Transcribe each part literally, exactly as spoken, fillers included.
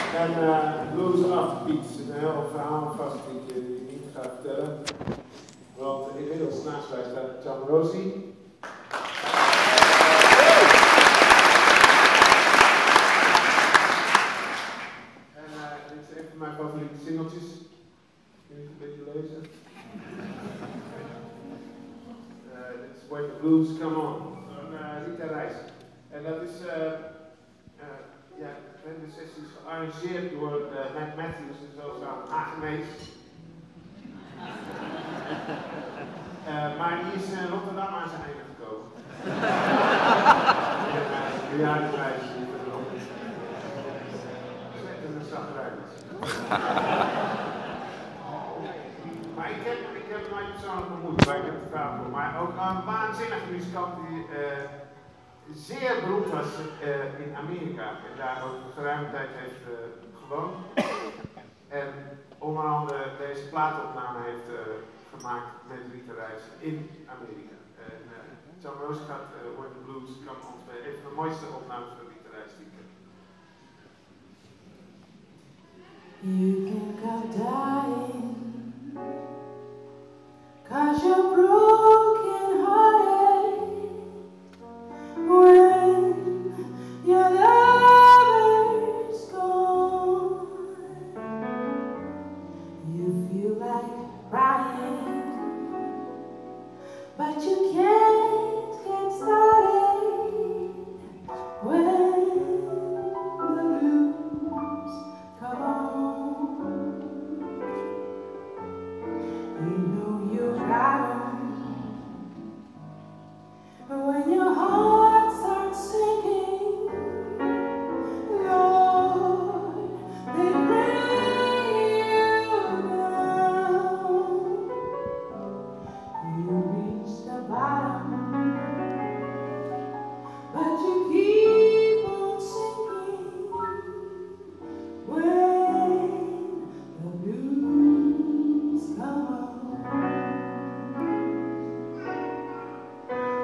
En uh, Blues After Beats, een heel verhaal vast die ik je niet ga vertellen. Want inmiddels naast mij staat Jamrosi. En uh, dit is een van mijn favoriete singeltjes. Kun je het een beetje lezen? Uh, dit is When the Blues Come On, van uh, Rita Reis. En dat is, uh, uh, ja, de sessie is gearrangeerd door uh, Matt Matthews en zo aan Hagenees. Uh, maar die is in Rotterdam aan zijn einde gekomen. En uh, bejaardenreis die verderop. Zet in de zaggerij. Maar ik heb, ik heb hem nooit persoonlijk ontmoet, maar ik heb het verhaal voor. Maar ook een waanzinnige muzikant die uh, zeer beroemd was uh, in Amerika en daar ook geruime tijd heeft uh, gewoond. En onder andere deze plaatopname heeft uh, gemaakt met Rita Reis in Amerika. En uh, Jamrosi gaat uh, When the Blues Come On spelen. Een van de mooiste opnames van Rita Reis die ik heb. You think I'm dying, 'cause you're broken hearted. When your lover's gone, you feel like crying, but you can't get started. When the blues come on, you know you got 'em, but when your heart starts sinking, Lord, they bring you down. You reach the bottom, but you keep on sinking. When the blues come on.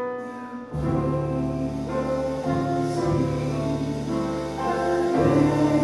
Yeah.